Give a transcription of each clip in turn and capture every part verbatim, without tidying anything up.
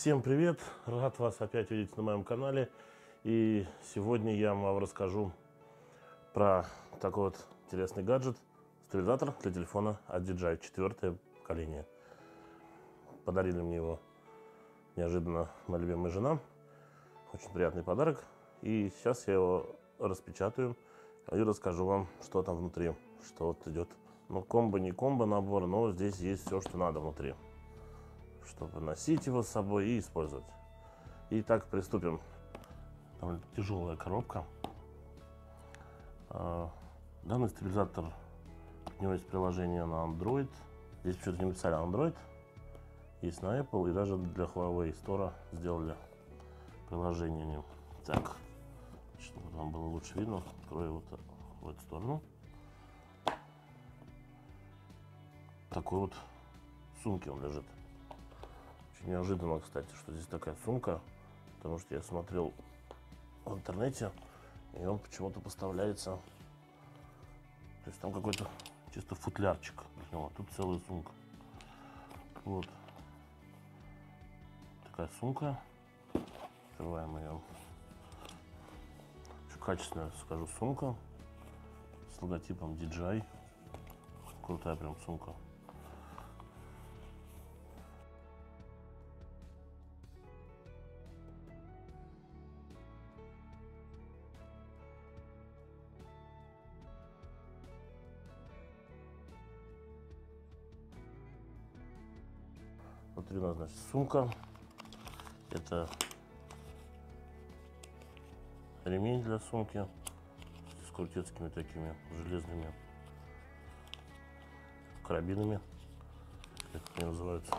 Всем привет! Рад вас опять видеть на моем канале. И сегодня я вам расскажу про такой вот интересный гаджет. Стабилизатор для телефона от ди джей ай, четвертое поколение. Подарили мне его неожиданно моя любимая жена. Очень приятный подарок. И сейчас я его распечатаю и расскажу вам, что там внутри. Что вот идет. Ну, комбо не комбо набор, но здесь есть все, что надо внутри, чтобы носить его с собой и использовать. Итак, приступим. Там тяжелая коробка. Данный стабилизатор, у него есть приложение на Android. Здесь почему-то не написали Android. Есть на Apple и даже для Huawei Store сделали приложение. Так, чтобы вам было лучше видно, открою вот в эту сторону. Такой вот в сумке он лежит. Очень неожиданно, кстати, что здесь такая сумка, потому что я смотрел в интернете, и он почему-то поставляется, то есть там какой-то чисто футлярчик для него, тут целая сумка. Вот такая сумка, открываем ее. Очень качественная, скажу, сумка с логотипом ди джей ай, крутая прям сумка. Внутри у нас, значит, сумка. Это ремень для сумки с крутецкими такими железными карабинами, как они называются.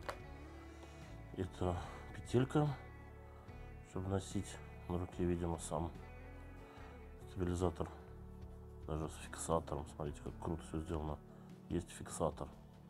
Это петелька, чтобы носить на руке, видимо, сам стабилизатор, даже с фиксатором. Смотрите, как круто все сделано. Есть фиксатор.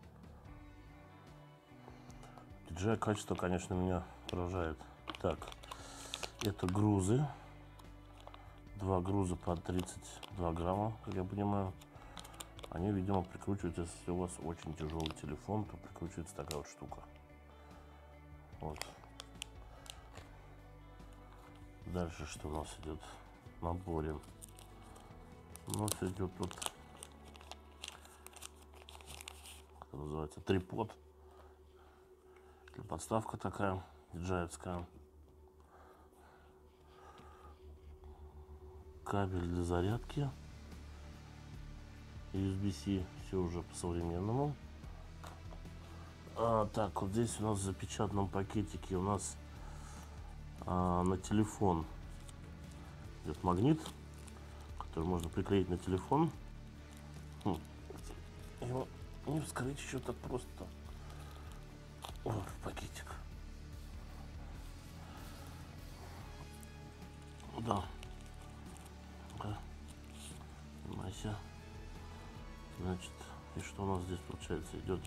ди джей ай качество, конечно, меня поражает. Так, это грузы. Два груза по тридцать два грамма, как я понимаю. Они, видимо, прикручиваются, если у вас очень тяжелый телефон, то прикручивается такая вот штука. Вот. Дальше что у нас идет в наборе? У нас идет тут, как это называется, трипод. Подставка такая ди джей ай-овская. Кабель для зарядки. ю эс би-C, все уже по-современному. А, так, вот здесь у нас в запечатанном пакетике у нас а, на телефон идет магнит, который можно приклеить на телефон. Хм. Его не вскрыть еще так просто. Вот пакетик. Да. Да. Снимайся. Значит, и что у нас здесь получается идет?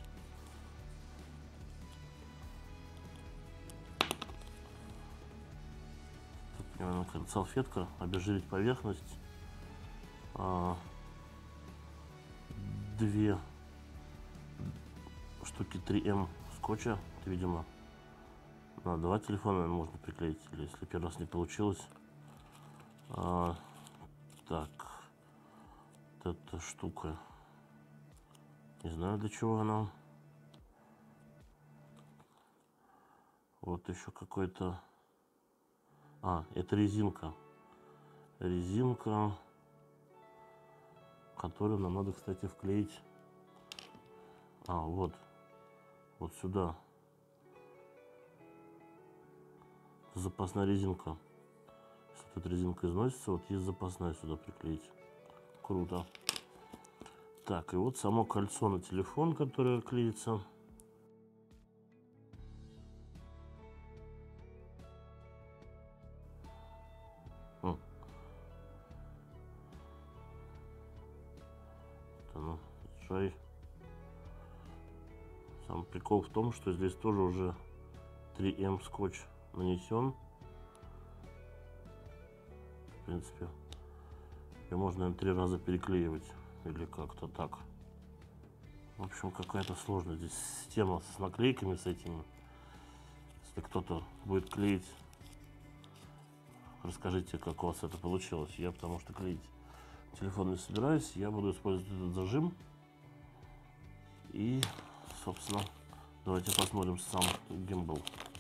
Тут, понимаю, салфетка, обезжирить поверхность. А, две штуки три эм скотча. Это, видимо, на два телефона можно приклеить, или если первый раз не получилось. А, так, вот эта штука, не знаю, для чего она. Вот еще какой-то, а, это резинка, резинка, которую нам надо, кстати, вклеить. А, вот, вот сюда. Запасная резинка. Если тут резинка износится, вот есть запасная, сюда приклеить. Круто. Так, и вот само кольцо на телефон, которое клеится. О. Это, ну, ди джей ай. Сам прикол в том, что здесь тоже уже три эм скотч нанесен. В принципе, ее можно, наверное, три раза переклеивать или как-то так. В общем, какая-то сложная здесь система с наклейками, с этими, Если кто-то будет клеить, расскажите, как у вас это получилось. Я потому что клеить телефон не собираюсь, я буду использовать этот зажим. И, собственно, давайте посмотрим сам гимбал.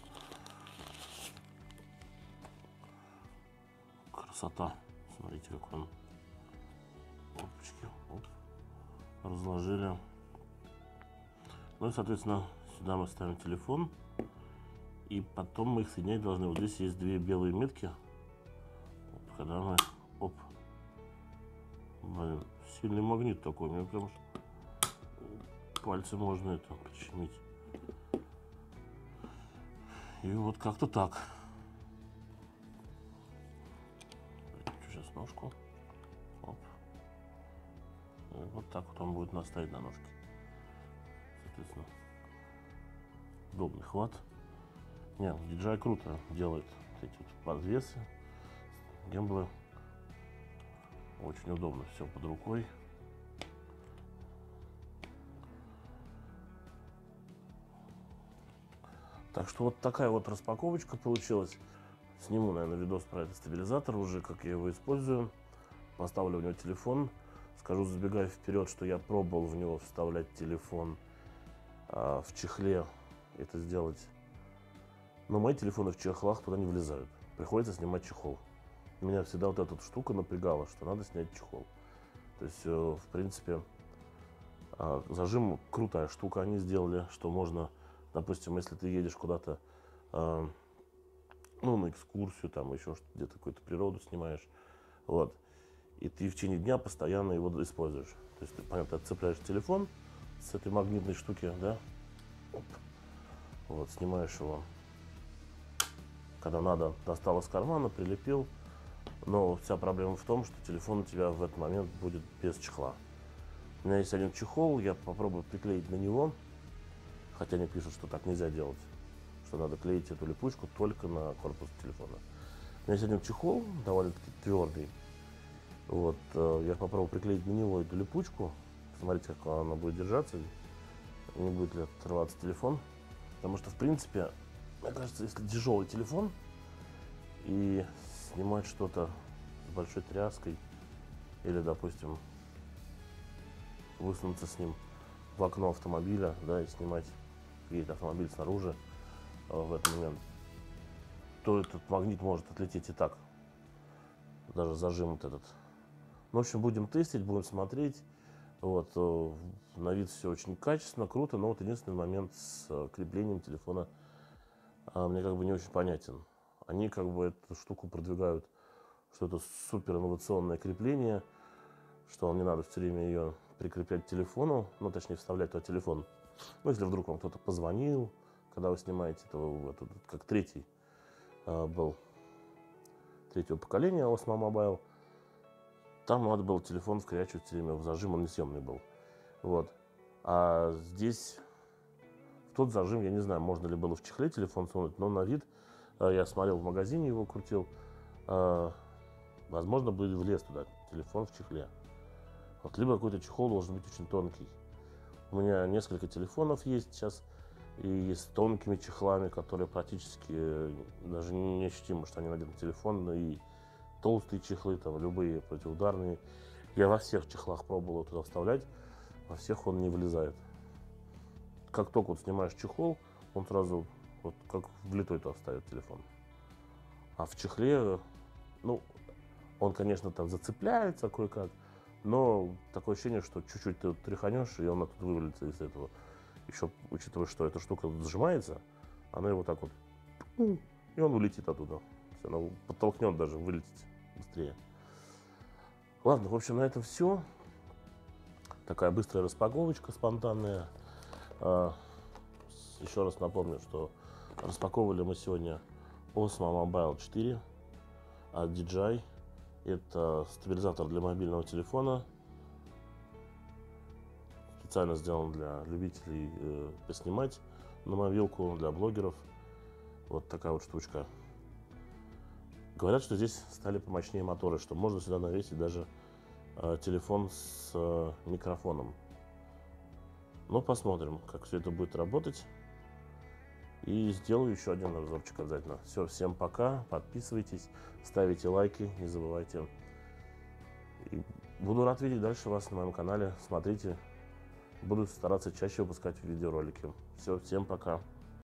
Красота. Смотрите, как он. Опачки. Оп. Разложили. Ну и, соответственно, сюда мы ставим телефон. И потом мы их соединять должны. Вот здесь есть две белые метки. Вот, когда мы... Оп. Блин, сильный магнит такой. Мне прям пальцы можно это прищемить. И вот как-то так. Сейчас ножку. Оп. И вот так вот он будет наставить на ножке. Соответственно, удобный хват. Не, ди джей ай круто делает вот эти вот подвесы, гемблы. Очень удобно, все под рукой. Так что вот такая вот распаковочка получилась. Сниму, наверное, видос про этот стабилизатор уже, как я его использую. Поставлю в него телефон. Скажу, забегая вперед, что я пробовал в него вставлять телефон а, в чехле. Это сделать. Но мои телефоны в чехлах туда не влезают. Приходится снимать чехол. Меня всегда вот эта штука напрягала, что надо снять чехол. То есть, в принципе, зажим крутая штука они сделали, что можно, допустим, если ты едешь куда-то, ну, на экскурсию, там еще где-то какую-то природу снимаешь, вот, и ты в течение дня постоянно его используешь. То есть, ты, понятно, отцепляешь телефон с этой магнитной штуки, да, оп, вот, снимаешь его. Когда надо, достал из кармана, прилепил. Но вся проблема в том, что телефон у тебя в этот момент будет без чехла. У меня есть один чехол, я попробую приклеить на него. Хотя они пишут, что так нельзя делать. Что надо клеить эту липучку только на корпус телефона. У меня есть один чехол, довольно-таки твердый. Вот, я попробую приклеить на него эту липучку. Смотрите, как она будет держаться. Не будет ли отрываться телефон. Потому что, в принципе, мне кажется, если тяжелый телефон и снимать что-то с большой тряской или, допустим, высунуться с ним в окно автомобиля, да, и снимать едет автомобиль снаружи в этот момент, то этот магнит может отлететь и так, даже зажим вот этот. Ну, в общем, будем тестить, будем смотреть. Вот, на вид все очень качественно, круто, но вот единственный момент с креплением телефона а, мне как бы не очень понятен. Они как бы эту штуку продвигают, что это супер инновационное крепление, что вам не надо все время ее прикреплять к телефону, ну, точнее, вставлять туда телефон. Ну, если вдруг вам кто-то позвонил, когда вы снимаете, то это как третий а, был, третьего поколения Osmo Mobile. Там надо было телефон вкорячивать все время в зажим, он несъемный был. Вот. А здесь в тот зажим, я не знаю, можно ли было в чехле телефон сунуть, но на вид, я смотрел в магазине, его крутил, возможно, бы влез туда телефон в чехле. Вот. Либо какой-то чехол должен быть очень тонкий. У меня несколько телефонов есть сейчас, и есть с тонкими чехлами, которые практически даже не ощутимо, что они надеты на телефон, но и толстые чехлы, там, любые противоударные. Я во всех чехлах пробовал туда вставлять, во всех он не влезает. Как только вот снимаешь чехол, он сразу вот как влитой туда вставит телефон. А в чехле, ну, он, конечно, там зацепляется кое-как, но такое ощущение, что чуть-чуть ты тряханешь, и он оттуда вывалится из этого. Еще учитывая, что эта штука сжимается, она его так вот, и он улетит оттуда. Она подтолкнет даже, вылететь быстрее. Ладно, в общем, на этом все. Такая быстрая распаковочка спонтанная. Еще раз напомню, что распаковывали мы сегодня Osmo Mobile четыре от ди джей ай. Это стабилизатор для мобильного телефона. Специально сделан для любителей э, поснимать на мобилку, для блогеров. Вот такая вот штучка. Говорят, что здесь стали помощнее моторы, что можно сюда навесить даже э, телефон с э, микрофоном. Но посмотрим, как все это будет работать. И сделаю еще один обзорчик обязательно. Все, всем пока, подписывайтесь, ставите лайки, не забывайте. И буду рад видеть дальше вас на моем канале. Смотрите, буду стараться чаще выпускать видеоролики. Все, всем пока.